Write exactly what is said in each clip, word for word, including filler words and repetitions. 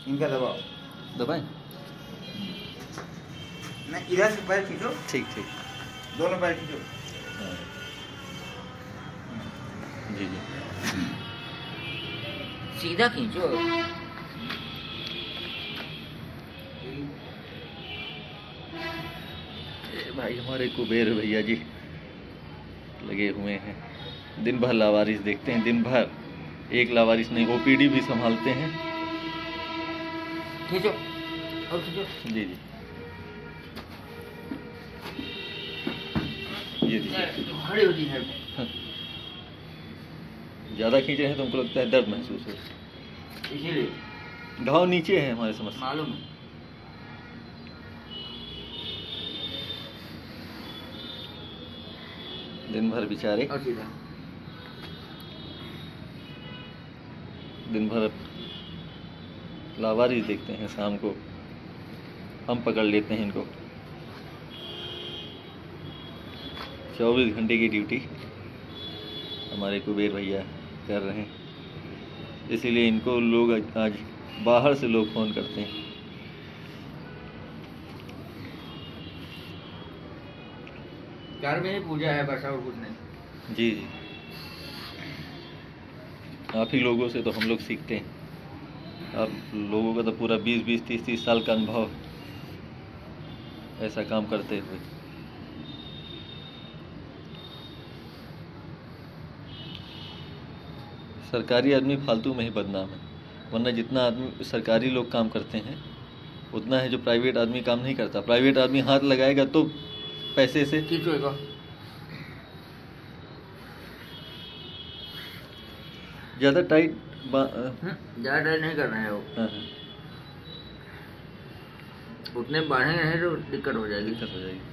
इनका दबाओ, दबाएं? नहीं इधर से पैर खींचो, ठीक ठीक, दोनों पैर खींचो। हाँ। जी जी, सीधा खींचो। भाई हमारे कुबेर भैया जी लगे हुए हैं, दिन भर लावारिस देखते हैं, दिन भर एक लावारिस नहीं ओपीडी भी संभालते हैं। खींचो और खींचो। जी जी, ये देखिए खड़ी होती है, ज़्यादा खींच रहे हैं तो हमको लगता है दर्द महसूस हो, इसीलिए घाव नीचे है हमारे समझ से। मालूम है। दिन भर बेचारे और सीधा दिन भर लावारिस देखते हैं, शाम को हम पकड़ लेते हैं इनको। चौबीस घंटे की ड्यूटी हमारे कुबेर भैया कर रहे हैं, इसीलिए इनको लोग आज बाहर से लोग फ़ोन करते हैं। घर में ही पूजा है बस, और कुछ नहीं। जी जी, आप ही लोगों से तो हम लोग सीखते हैं, आप लोगों का तो पूरा बीस बीस तीस तीस साल का अनुभव ऐसा काम करते हुए। सरकारी आदमी फालतू में ही बदनाम है, वरना जितना आदमी सरकारी लोग काम करते हैं उतना है जो प्राइवेट आदमी काम नहीं करता। प्राइवेट आदमी हाथ लगाएगा तो पैसे से खींचो, ज़्यादा टाइट ज़्यादा टाइट नहीं कर रहे हैं वो। हाँ, उतने बढ़ेंगे नहीं तो दिक्कत हो जाएगी। दिक्कत हो जाएगी।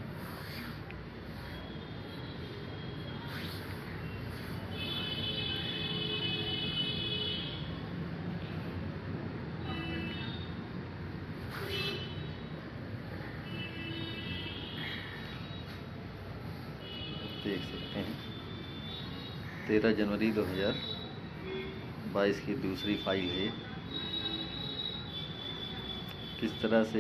देख सकते हैं तेरह जनवरी दो हज़ार बाईस की दूसरी फाइल है, किस तरह से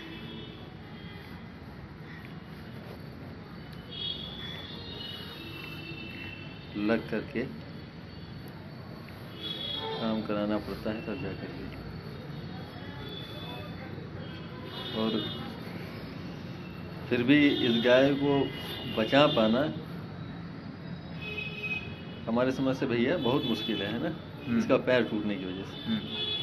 लग करके काम कराना पड़ता है तब जाकर के। और फिर भी इस गाय को बचा पाना हमारे समझ से भैया बहुत मुश्किल है, है ना? इसका पैर टूटने की वजह से।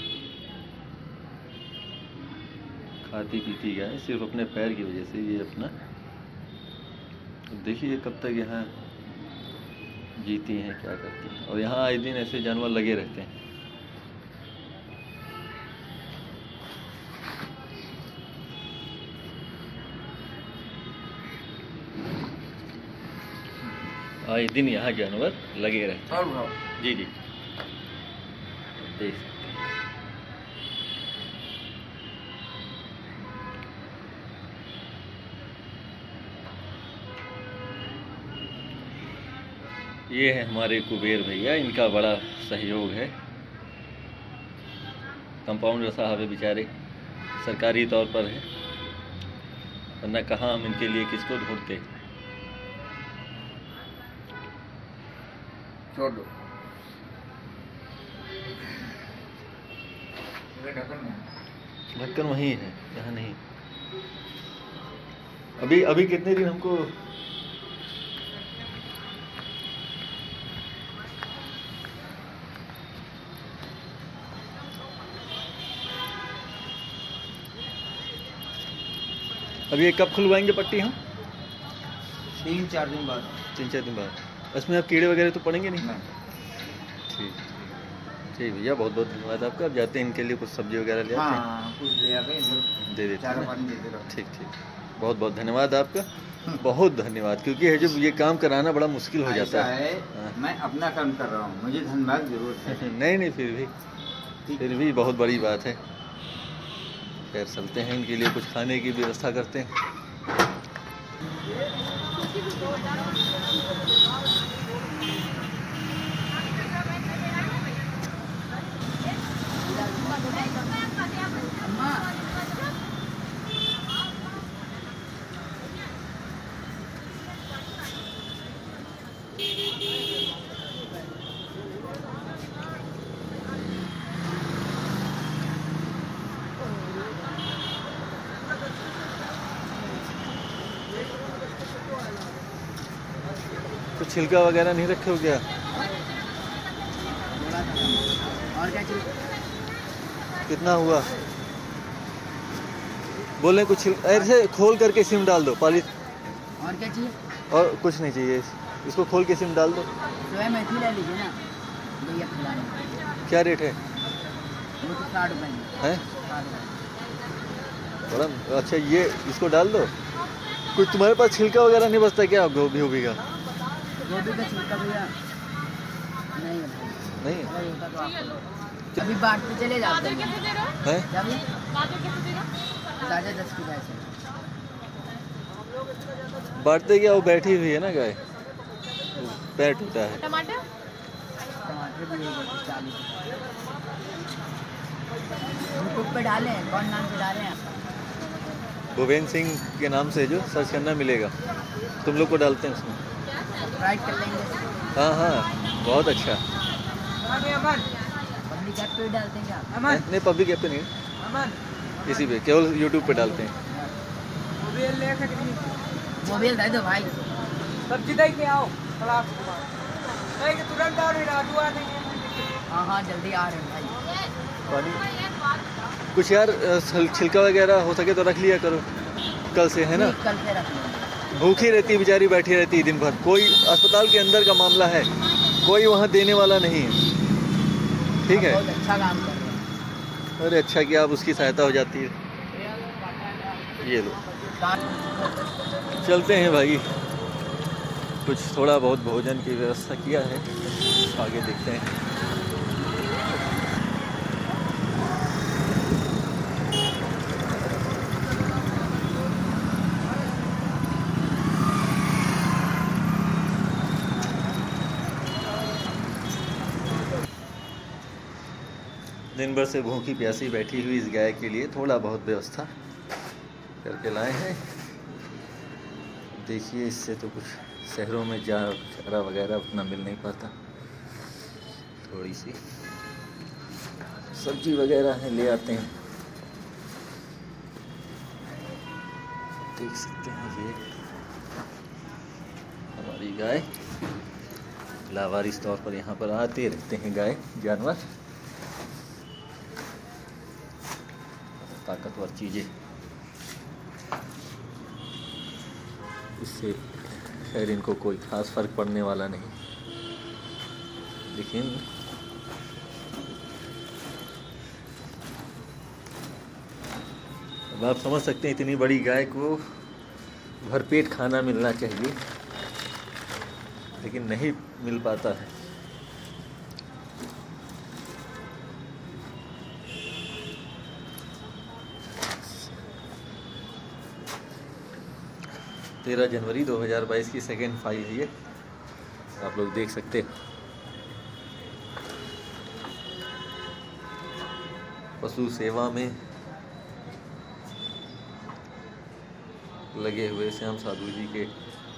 खाती पीती गाय सिर्फ अपने पैर की वजह से ये अपना, देखिए कब तक यहाँ जीती हैं, क्या करती हैं। और यहाँ आए दिन ऐसे जानवर लगे रहते हैं। आए दिन यहाँ जानवर लगे रहते हैं। और जी जी, देख सकते हैं। ये है हमारे कुबेर भैया, इनका बड़ा सहयोग है। कंपाउंडर साहब है बेचारे, सरकारी तौर पर है, वरना कहाँ हम इनके लिए किसको ढूंढते। छोड़ दो, ढक्कन वहीं है, यहाँ नहीं। अभी अभी कितने दिन हमको अभी ये कब खुलवाएंगे पट्टी हम? तीन चार दिन बाद। तीन चार दिन बाद। इसमें अब कीड़े वगैरह तो पड़ेंगे नहीं? नहीं। ठीक ठीक भैया, बहुत बहुत धन्यवाद आपका। अब जाते हैं इनके लिए कुछ सब्जी वगैरह ले आते हैं। हाँ, कुछ ले आते हैं, दे देते चारा हैं। पानी देते रहो। ठीक ठीक, बहुत बहुत धन्यवाद आपका, बहुत धन्यवाद। क्योंकि है जब ये काम कराना बड़ा मुश्किल हो जाता है। है मैं अपना काम कर रहा हूँ, मुझे धन्यवाद जरूर है। नहीं नहीं फिर भी फिर भी बहुत बड़ी बात है। खैर चलते हैं, इनके लिए कुछ खाने की व्यवस्था करते हैं। Hãy subscribe cho kênh Ghiền Mì Gõ để không bỏ lỡ những video hấp dẫn। कुछ छिलका वगैरह नहीं रखे हो क्या? और क्या चाहिए? कितना हुआ? बोले कुछ छिल- ऐसे खोल करके सिम डाल दो पाली। और क्या चाहिए? और कुछ नहीं चाहिए, इसको खोल के सिम डाल दो। सोया मेथी ले लीजिए ना, भैया खिलाने। क्या रेट है? वो तो साठ रुपये में। हैं? साठ रुपये। बड़ा अच्छा, ये इसको डाल दो। कुछ तुम्हारे पास छिलका वगैरह नहीं बचता क्या गोभी वोभी का? गोभी का छिलका भैया नहीं है भाई। नहीं है? वही होता तो आपको अभी बांटते चले जाते हैं। हैं? क्या भैया? ताजा दस की पैसे। बांटते क्या, वो बैठी हुई है ना गाय, पैर टूटा है। टमाटर टमाटर भी है चालीस। यूट्यूब पे डाले हैं, कौन नाम से डाले हैं? भुवेंद्र सिंह के नाम से जो सर्च करना मिलेगा, तुम लोग को डालते हैं उसमें। सब्सक्राइब कर लेंगे। हाँ हाँ, बहुत अच्छा। पब्लिक ऐप पे डालते हैं क्या? नहीं, नहीं पब्लिक ऐप पे नहीं, इसी पे केवल यूट्यूब पे डालते हैं। मोबाइल दे दो भाई। सब्जी दे के आओ क्लास के बाद नहीं कि तुरंत आओ, नहीं राजू आ देंगे। हाँ हाँ जल्दी आ रहे हैं भाई। पानी कुछ यार छिल- छिलका वगैरह हो सके तो रख लिया करो कल से, है ना? ठीक, कल से रख लेंगे। भूखी रहती है बेचारी, बैठी रहती है दिन भर। कोई अस्पताल के अंदर का मामला है, कोई वहाँ देने वाला नहीं है, ठीक है? बहुत अच्छा काम कर रहे हैं। अरे अच्छा किया, आप उसकी सहायता हो जाती है। ये लो, चलते हैं भाई, कुछ थोड़ा बहुत भोजन की व्यवस्था किया है, आगे देखते हैं। दिन भर से भूखी प्यासी बैठी हुई इस गाय के लिए थोड़ा बहुत व्यवस्था करके लाए हैं। देखिए, इससे तो कुछ शहरों में जा चारा वगैरह उतना मिल नहीं पाता। थोड़ी सी सब्जी वगैरह है, ले आते हैं। देख सकते हैं ये हमारी गाय, लावारिस तौर पर यहाँ पर आते रहते हैं गाय जानवर, ताकतवर चीज़ें। इससे खैर इनको कोई खास फर्क पड़ने वाला नहीं, लेकिन अब आप समझ सकते हैं इतनी बड़ी गाय को भरपेट खाना मिलना चाहिए, लेकिन नहीं मिल पाता है। तेरह जनवरी दो हज़ार बाईस की सेकेंड फाइल है ये, आप लोग देख सकते हैं। पशु सेवा में लगे हुए श्याम साधु जी के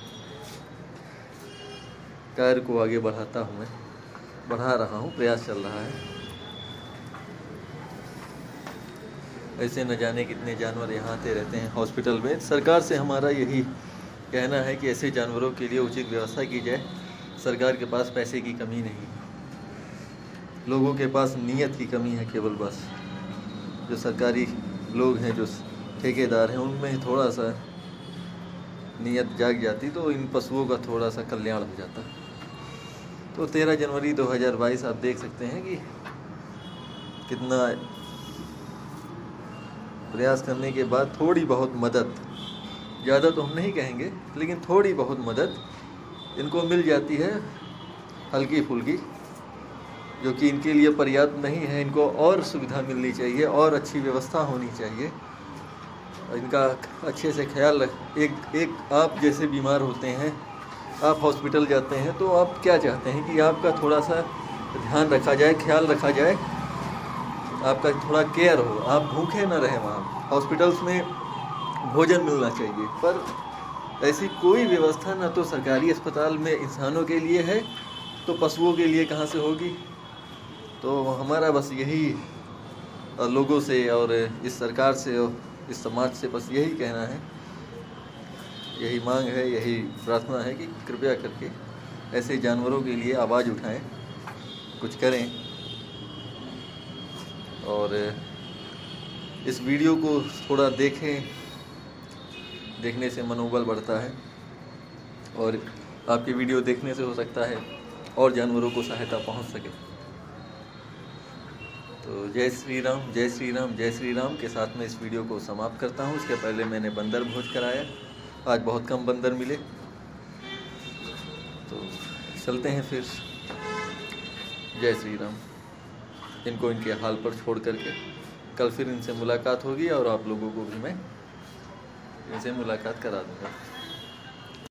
कार्य को आगे बढ़ाता हूँ, मैं बढ़ा रहा हूँ, प्रयास चल रहा है। ऐसे न जाने कितने जानवर यहाँ आते रहते हैं हॉस्पिटल में। सरकार से हमारा यही कहना है कि ऐसे जानवरों के लिए उचित व्यवस्था की जाए। सरकार के पास पैसे की कमी नहीं, लोगों के पास नीयत की कमी है केवल, बस। जो सरकारी लोग हैं, जो ठेकेदार हैं, उनमें थोड़ा सा नीयत जाग जाती तो इन पशुओं का थोड़ा सा कल्याण हो जाता। तो तेरह जनवरी दो हज़ार बाईस आप देख सकते हैं कि कितना प्रयास करने के बाद थोड़ी बहुत मदद, ज़्यादा तो हम नहीं कहेंगे, लेकिन थोड़ी बहुत मदद इनको मिल जाती है, हल्की फुल्की, जो कि इनके लिए पर्याप्त नहीं है। इनको और सुविधा मिलनी चाहिए और अच्छी व्यवस्था होनी चाहिए। इनका अच्छे से ख्याल रख। एक एक आप जैसे बीमार होते हैं, आप हॉस्पिटल जाते हैं, तो आप क्या चाहते हैं कि आपका थोड़ा सा ध्यान रखा जाए, ख्याल रखा जाए, आपका थोड़ा केयर हो, आप भूखे ना रहें। वहाँ हॉस्पिटल्स में भोजन मिलना चाहिए, पर ऐसी कोई व्यवस्था ना तो सरकारी अस्पताल में इंसानों के लिए है, तो पशुओं के लिए कहाँ से होगी। तो हमारा बस यही लोगों से और इस सरकार से और इस समाज से बस यही कहना है, यही मांग है, यही प्रार्थना है कि कृपया करके ऐसे जानवरों के लिए आवाज़ उठाएं, कुछ करें। और इस वीडियो को थोड़ा देखें, देखने से मनोबल बढ़ता है और आपकी वीडियो देखने से हो सकता है और जानवरों को सहायता पहुंच सके। तो जय श्री राम, जय श्री राम, जय श्री राम के साथ में इस वीडियो को समाप्त करता हूं। इसके पहले मैंने बंदर भोज कराया, आज बहुत कम बंदर मिले, तो चलते हैं फिर। जय श्री राम। इनको इनके हाल पर छोड़ करके कल फिर इनसे मुलाकात होगी और आप लोगों को भी मैं इनसे मुलाकात करा दूँगा।